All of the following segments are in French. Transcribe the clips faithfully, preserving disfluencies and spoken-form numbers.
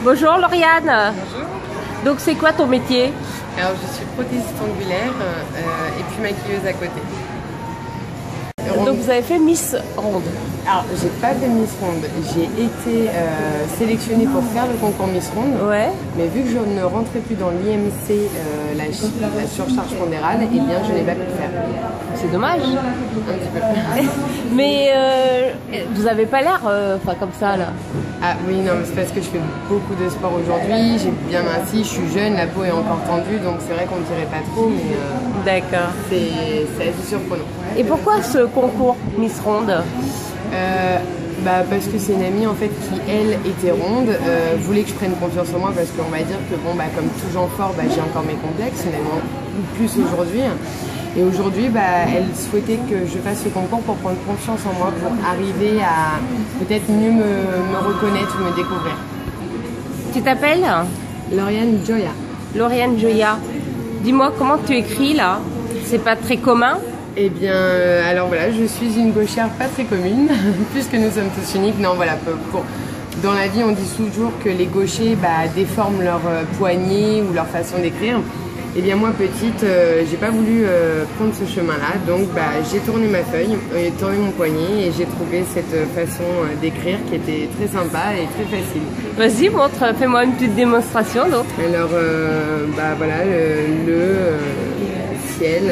Bonjour Lauriane. Bonjour. Donc c'est quoi ton métier? Alors je suis prothésiste angulaire euh, et puis maquilleuse à côté. Ronde. Donc vous avez fait Miss Ronde. Alors j'ai pas fait Miss Ronde, j'ai été euh, sélectionnée pour faire le concours Miss Ronde. Ouais. Mais vu que je ne rentrais plus dans l'I M C, euh, la, la surcharge pondérale, eh bien je n'ai pas pu le faire. C'est dommage. Un petit peu. Mais euh, vous avez pas l'air euh, enfin comme ça là. Ah oui, non, mais c'est parce que je fais beaucoup de sport aujourd'hui, j'ai bien minci, je suis jeune, la peau est encore tendue, donc c'est vrai qu'on ne dirait pas trop, mais euh, D'accord. c'est assez surprenant. Et pourquoi ce concours Miss Ronde? euh, bah, Parce que c'est une amie en fait qui, elle, était ronde, euh, voulait que je prenne confiance en moi, parce qu'on va dire que, bon, bah, comme tout genre fort, bah, j'ai encore mes complexes, mais bon, plus aujourd'hui. Et aujourd'hui, bah, elle souhaitait que je fasse ce concours pour prendre confiance en moi, pour arriver à peut-être mieux me, me reconnaître ou me découvrir. Tu t'appelles? Lauriane Joya. Lauriane Joya. Dis-moi comment tu écris là? C'est pas très commun? Eh bien, euh, alors voilà, je suis une gauchère pas très commune, puisque nous sommes tous uniques. Non, voilà, pour, pour, dans la vie, on dit toujours que les gauchers bah, déforment leur euh, poignet ou leur façon d'écrire. Eh bien moi petite, euh, j'ai pas voulu euh, prendre ce chemin-là, donc bah, j'ai tourné ma feuille, j'ai tourné mon poignet et j'ai trouvé cette façon euh, d'écrire qui était très sympa et très facile. Vas-y, montre, fais-moi une petite démonstration donc. Alors euh, bah voilà, le, le euh, ciel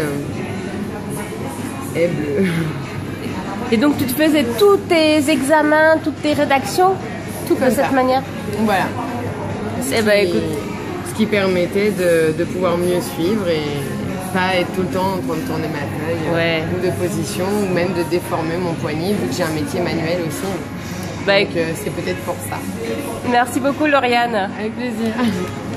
est bleu. Et donc tu te faisais tous tes examens, toutes tes rédactions, Tout de comme cette ça. manière? Voilà. Eh ben écoute. Ce qui permettait de, de pouvoir mieux suivre et pas être tout le temps en train de tourner ma feuille Ouais. ou de position ou même de déformer mon poignet vu que j'ai un métier manuel aussi. Bah, Donc euh, c'est peut-être pour ça. Merci beaucoup Lauriane. Avec plaisir.